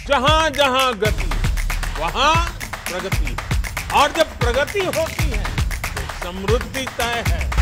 जहां जहां गति वहां प्रगति, और जब प्रगति होती है तो समृद्धि तय है।